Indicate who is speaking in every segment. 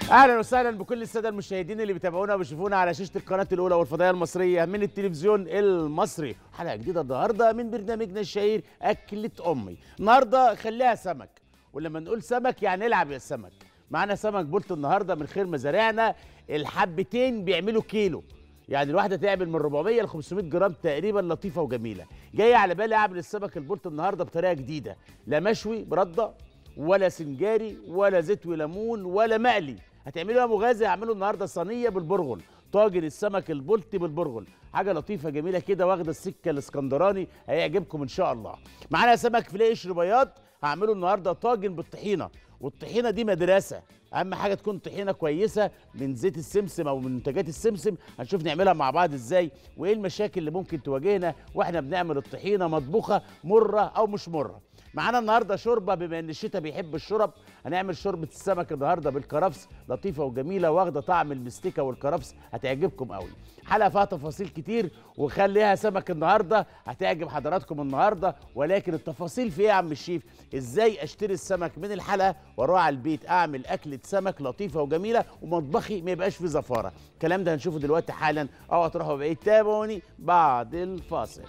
Speaker 1: اهلا وسهلا بكل الساده المشاهدين اللي بيتابعونا وبيشوفونا على شاشه القناه الاولى والفضائيه المصريه من التلفزيون المصري. حلقه جديده النهارده من برنامجنا الشهير اكله امي. النهارده خليها سمك، ولما نقول سمك يعني العب يا سمك. معانا سمك بولت النهارده من خير مزارعنا. الحبتين بيعملوا كيلو، يعني الواحده تعمل من 400 ل 500 جرام تقريبا، لطيفه وجميله. جايه على بالي اعمل السمك البولت النهارده بطريقه جديده، لا مشوي برده ولا سنجاري ولا زيت وليمون ولا مقلي. هتعملوا يا مغازي؟ هعمله النهارده صينيه بالبرغل، طاجن السمك البلطي بالبرغل، حاجه لطيفه جميله كده واخده السكه الاسكندراني، هيعجبكم ان شاء الله. معانا سمك فيليه قشر بياض، هعمله النهارده طاجن بالطحينه، والطحينه دي مدرسه. اهم حاجه تكون طحينه كويسه من زيت السمسم او من منتجات السمسم. هنشوف نعملها مع بعض ازاي، وايه المشاكل اللي ممكن تواجهنا واحنا بنعمل الطحينه، مطبوخه مره او مش مره. معانا النهارده شوربه، بما ان الشتاء بيحب الشرب، هنعمل شوربه السمك النهارده بالكرفس، لطيفه وجميله واخده طعم المستكه والكرفس، هتعجبكم قوي. حلقه فيها تفاصيل كتير، وخليها سمك النهارده هتعجب حضراتكم النهارده. ولكن التفاصيل في ايه يا عم الشيف؟ ازاي اشتري السمك من الحلقه واروح على البيت اعمل اكله سمك لطيفه وجميله ومطبخي ما يبقاش فيه زفاره. الكلام ده هنشوفه دلوقتي حالا، اوعوا تروحوا بعيد، تابعوني بعد الفاصل.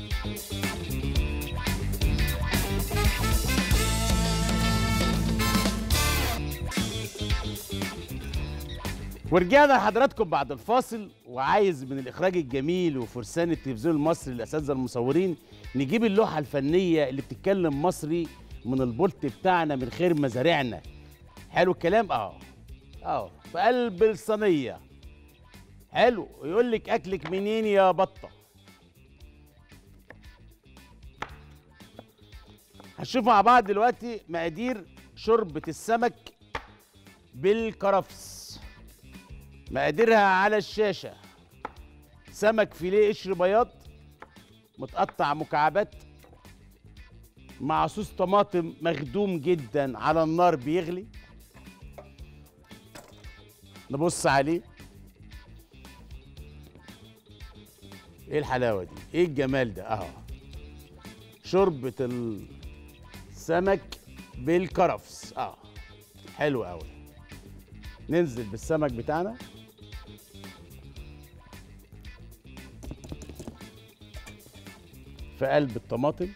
Speaker 1: ورجعنا لحضراتكم بعد الفاصل، وعايز من الاخراج الجميل وفرسان التلفزيون المصري الاساتذه المصورين نجيب اللوحه الفنيه اللي بتتكلم مصري من البولت بتاعنا من خير مزارعنا. حلو الكلام؟ في قلب الصينيه. حلو. يقول لك اكلك منين يا بطه؟ هنشوف مع بعض دلوقتي مقادير شوربه السمك بالكرفس. مقاديرها على الشاشة. سمك فيليه قشر بياض متقطع مكعبات، مع صوص طماطم مخدوم جدا على النار بيغلي. نبص عليه، ايه الحلاوة دي؟ ايه الجمال ده؟ اهو شوربة السمك بالكرفس. حلو قوي. ننزل بالسمك بتاعنا، في قلب الطماطم.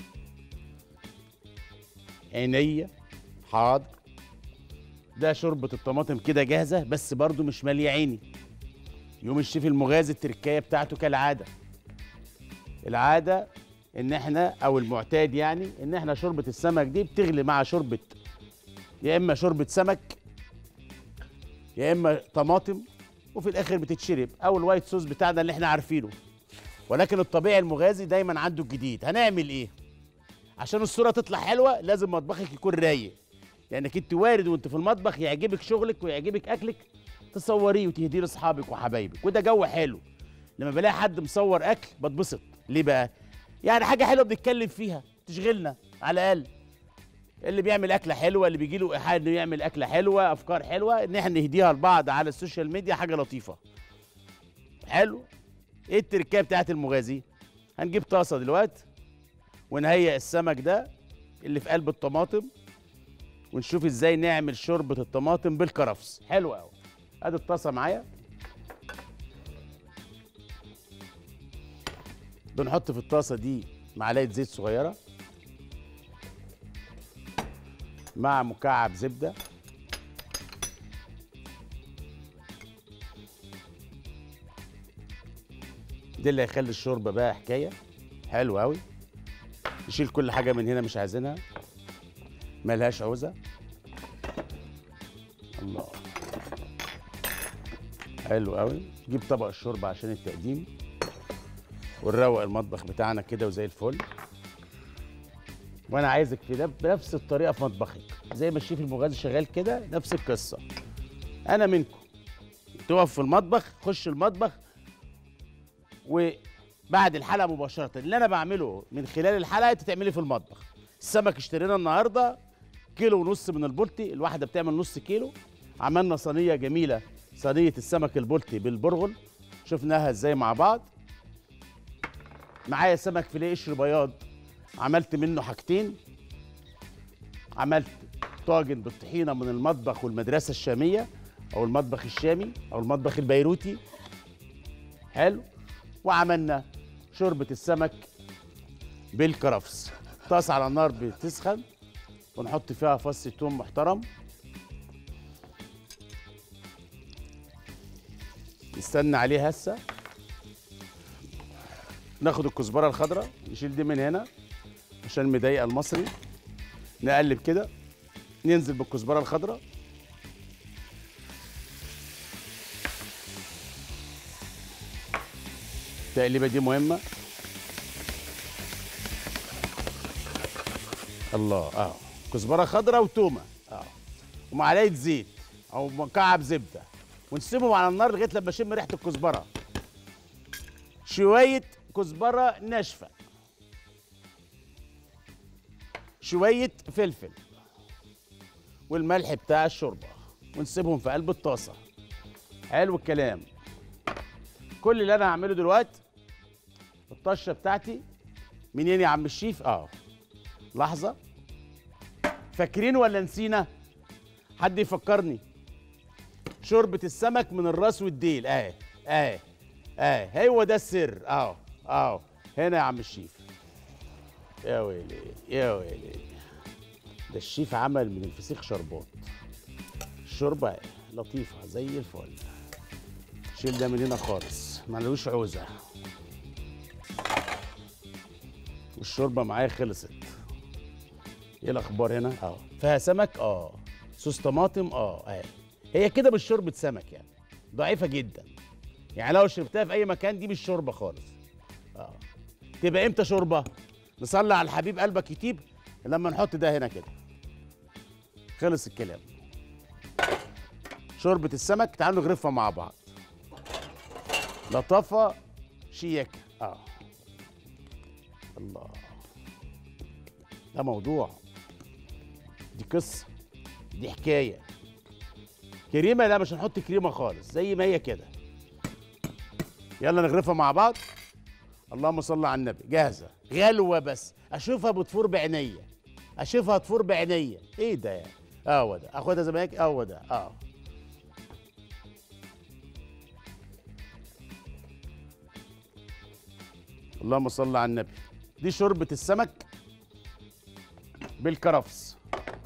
Speaker 1: عينيا حاضر. ده شوربة الطماطم كده جاهزة، بس برضو مش مالية عيني. يوم الشيف المغازي التركية بتاعته كالعادة. العادة ان احنا او المعتاد يعني ان احنا شوربة السمك دي بتغلي مع شوربة، يا اما شوربة سمك يا اما طماطم، وفي الاخر بتتشرب، او الوايت صوص بتاعنا اللي احنا عارفينه. ولكن الطبيعي المغازي دايما عنده الجديد. هنعمل ايه عشان الصوره تطلع حلوه؟ لازم مطبخك يكون رايق، لانك انت وارد وانت في المطبخ يعجبك شغلك ويعجبك اكلك، تصوريه وتهديه لاصحابك وحبايبك، وده جو حلو. لما بلاقي حد مصور اكل بتبسط. ليه بقى؟ يعني حاجه حلوه بنتكلم فيها تشغلنا على الاقل. اللي بيعمل اكله حلوه، اللي بيجي له ايحاء انه يعمل اكله حلوه، افكار حلوه، ان احنا نهديها لبعض على السوشيال ميديا، حاجه لطيفه. حلو. ايه التركيه بتاعت المغازي؟ هنجيب طاسه دلوقتي ونهيئ السمك ده اللي في قلب الطماطم، ونشوف ازاي نعمل شوربه الطماطم بالكرفس. حلو قوي. ادي الطاسه معايا، بنحط في الطاسه دي معلقه زيت صغيره مع مكعب زبده، ده اللي هيخلي الشوربه بقى حكايه. حلو قوي. نشيل كل حاجه من هنا مش عايزينها، ملهاش عوزه. الله، حلو قوي. نجيب طبق الشوربه عشان التقديم، ونروق المطبخ بتاعنا كده وزي الفل. وانا عايزك في بنفس الطريقه في مطبخك، زي ما الشيف المغازي شغال كده، نفس القصه. انا منكم تقف في المطبخ، خش المطبخ، وبعد الحلقه مباشره اللي انا بعمله من خلال الحلقه انت تعملي في المطبخ. السمك اشترينا النهارده 1.5 كيلو من البلطي، الواحده بتعمل نص كيلو. عملنا صينيه جميله، صينيه السمك البلطي بالبرغل، شفناها ازاي مع بعض. معايا سمك فيليه قشر بياض، عملت منه حاجتين. عملت طاجن بالطحينه من المطبخ والمدرسه الشاميه، او المطبخ الشامي او المطبخ البيروتي. حلو. وعملنا شوربه السمك بالكرفس. طاسه على النار بتسخن ونحط فيها فص ثوم محترم، نستنى عليه هسه. ناخد الكزبره الخضراء نشيل دي من هنا عشان مضايقه المصري. نقلب كده، ننزل بالكزبره الخضراء، التقليبه دي مهمه. الله، كزبره خضراء وتومه، ومعلقه زيت او مكعب زبده، ونسيبهم على النار لغايه لما اشم ريحه الكزبره. شويه كزبره ناشفه، شويه فلفل، والملح بتاع الشوربه، ونسيبهم في قلب الطاسه. حلو الكلام. كل اللي انا هعمله دلوقتي الطشه بتاعتي منين يا عم الشيف؟ لحظه، فاكرين ولا نسينا؟ حد يفكرني. شوربه السمك من الراس والديل، هو ده السر. هنا يا عم الشيف. يا ويلي يا ويلي، ده الشيف عمل من الفسيخ شربات. الشوربه لطيفه زي الفل. شيل ده من هنا خالص، ملوش عوزه. والشوربه معايا خلصت. ايه الاخبار هنا؟ فيها سمك، صوص طماطم، هي كده مش شوربه سمك يعني، ضعيفه جدا يعني. لو شربتها في اي مكان دي مش شوربه خالص. تبقى امتى شوربه؟ نصلي على الحبيب قلبك يطيب لما نحط ده هنا كده. خلص الكلام. شوربه السمك تعالوا نغرفها مع بعض. لطافه شياكه. الله، ده موضوع، دي قصه، دي حكايه. كريمه؟ لا، مش هنحط كريمه خالص، زي ما هي كده. يلا نغرفها مع بعض. اللهم صل على النبي. جاهزه، غلوه بس اشوفها بتفور بعينيا، اشوفها تفور بعينيا. ايه ده يعني؟ هو ده، اخدها زي ما هيك. هو ده. اللهم صل على النبي. دي شوربه السمك بالكرفس.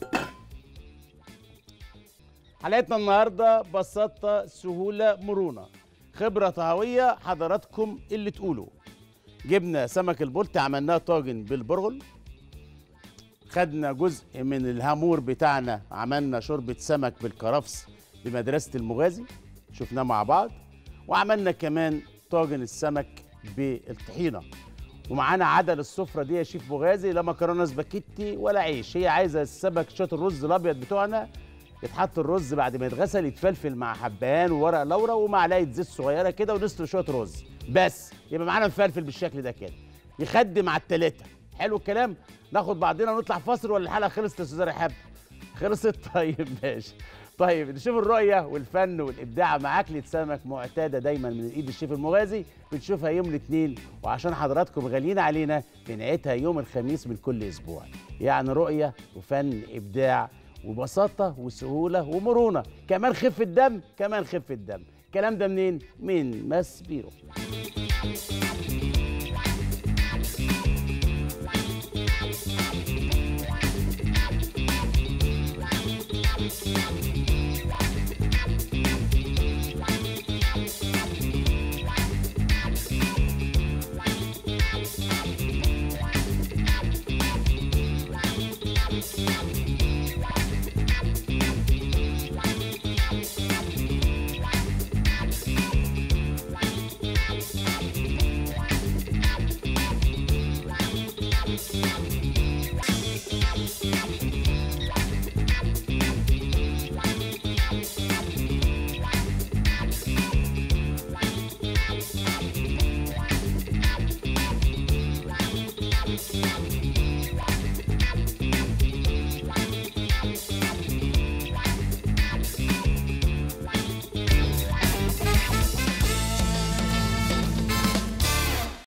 Speaker 1: حلقتنا النهارده بساطه، سهوله، مرونه، خبره طهويه، حضراتكم اللي تقولوا. جبنا سمك البلطي عملناه طاجن بالبرغل. خدنا جزء من الهامور بتاعنا عملنا شوربه سمك بالكرفس بمدرسه المغازي، شفناه مع بعض. وعملنا كمان طاجن السمك بالطحينه. ومعانا عدل السفره دي يا شيف مغازي، لا مكرونه سباكيتي ولا عيش، هي عايزه السمك شويه الرز الابيض بتوعنا. يتحط الرز بعد ما يتغسل، يتفلفل مع حبهان وورق لورا ومعلقه زيت صغيره كده، ونسلق شويه رز بس، يبقى معانا مفلفل بالشكل ده كده، يخدم على التلاته. حلو الكلام. ناخد بعضنا ونطلع فاصل ولا الحلقه خلصت يا استاذ رحاب؟ خلصت؟ طيب ماشي. طيب نشوف الرؤيه والفن والابداع مع اكله سمك معتاده دايما من ايد الشيف المغازي. بنشوفها يوم الاثنين، وعشان حضراتكم غاليين علينا بنعيدها يوم الخميس من كل اسبوع. يعني رؤيه وفن، ابداع وبساطه وسهوله ومرونه، كمان خفه دم، كمان خفه دم. الكلام ده منين؟ من ماسبيرو.